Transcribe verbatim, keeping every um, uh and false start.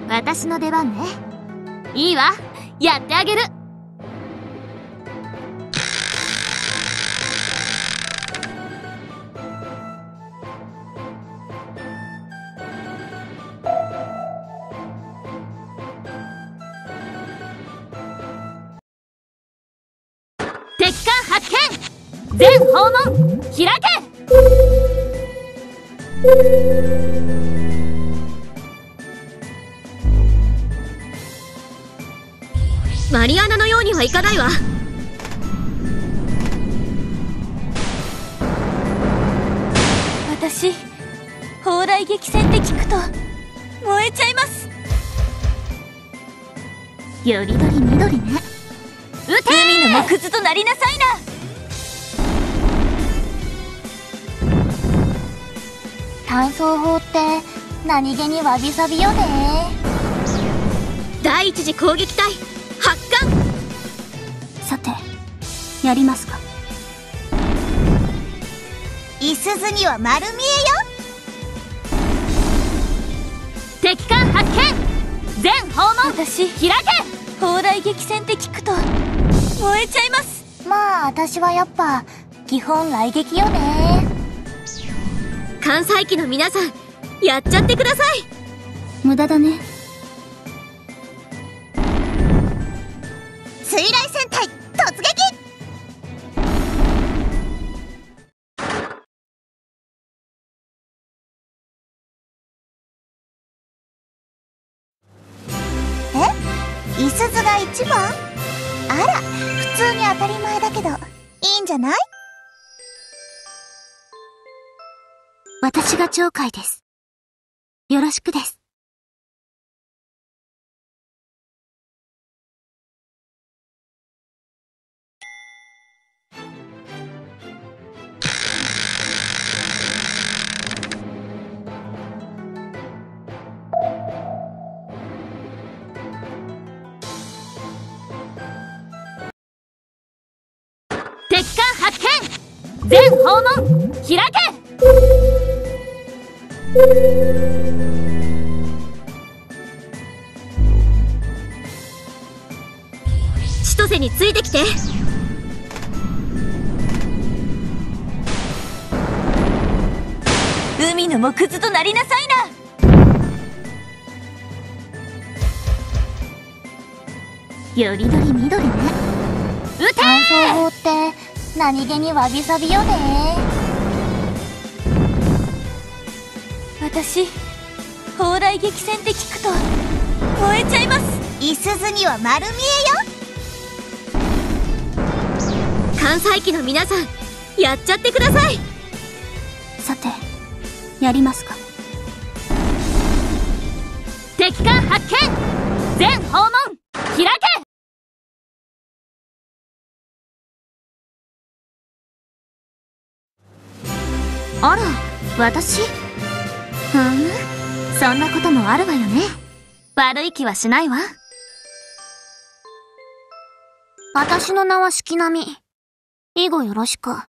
私の出番ね。いいわ、やってあげる。敵艦発見。全訪問開け。 マリアナのようにはいかないわ。 私、砲雷撃戦って聞くと燃えちゃいます。 よりどりみどりね。撃てー。 海の木図となりなさいな。 単装法って何気にわびさびよね。 第一次攻撃隊発艦。 さて、やりますか。 いすゞには丸見えよ。 敵艦発見。全訪問私、 開け。 砲雷撃戦って聞くと燃えちゃいます。 まあ私はやっぱ基本雷撃よね。 艦載機の皆さん、やっちゃってください。 無駄だね。 水雷戦隊突撃。え、いすゞが一番？あら、普通に当たり前だけどいいんじゃない？ 私が鳥海です。よろしくです。 敵艦発見。全訪問開け。 千歳についてきて。 海の木図となりなさいな。 よりどりみどりね。撃て単装ー。 法って何気にわびさびよね。 私、砲雷撃戦って聞くと燃えちゃいます。 いすゞには丸見えよ。 艦載機の皆さん、やっちゃってください。 さて、やりますか。 敵艦発見。全訪問開け。あら、私？ふん、そんなこともあるわよね。悪い気はしないわ。 私の名は四季並み。以後よろしく。